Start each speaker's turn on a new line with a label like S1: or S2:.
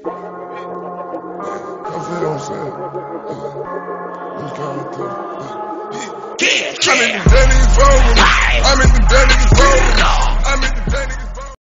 S1: I feel what I'm saying. It's kind of tough. Trying to do daily phone.